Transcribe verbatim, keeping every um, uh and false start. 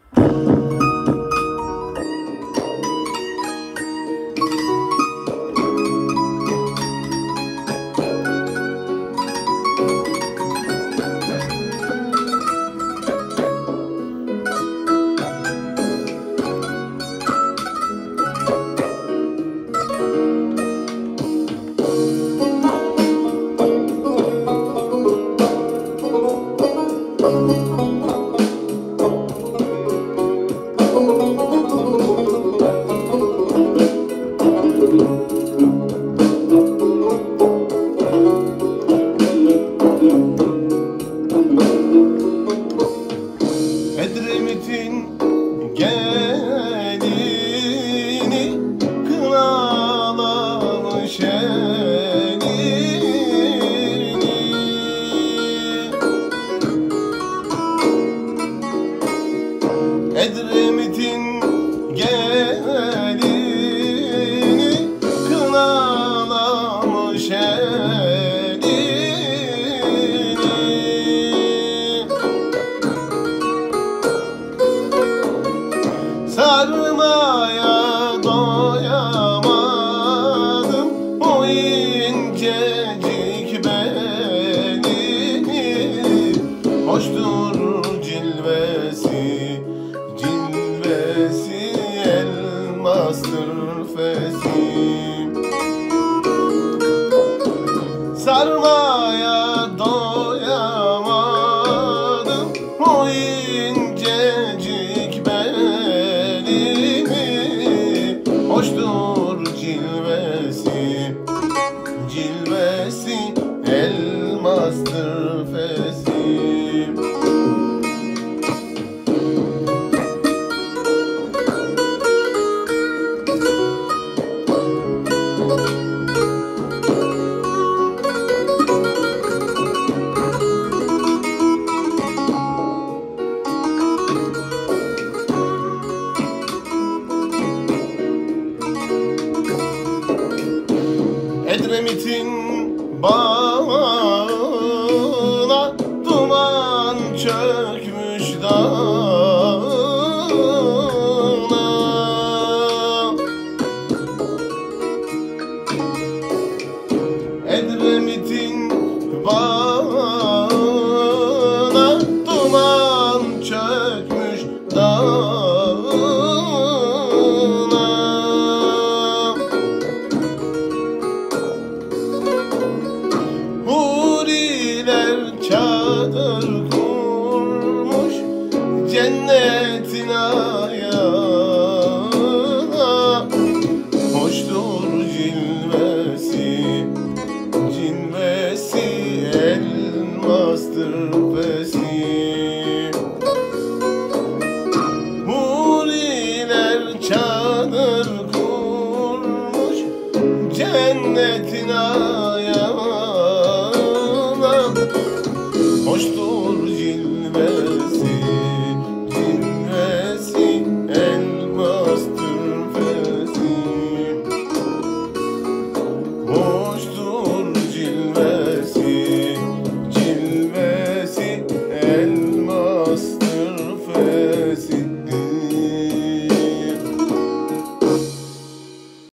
Edremit'in gelini kınalamış elini. Edremit'in gelini kınalamış elini. Sarmaya doyamadım o incecik belini. Hoştur cilvesi, cilvesi elmastır fesi. Sarmaya doyamadım o incecik belini. Hoştur cilvesi, cilvesi elmastır fesi. Edremit'in bağına duman çökmüş dağına. Edremit'in bağına duman çökmüş dağına. Çadır kurmuş cennetin ayağına. Hoştur cilvesi, cilvesi elmastır fesi. Huriler çadır kurmuş cennetin ayağına. Hoştur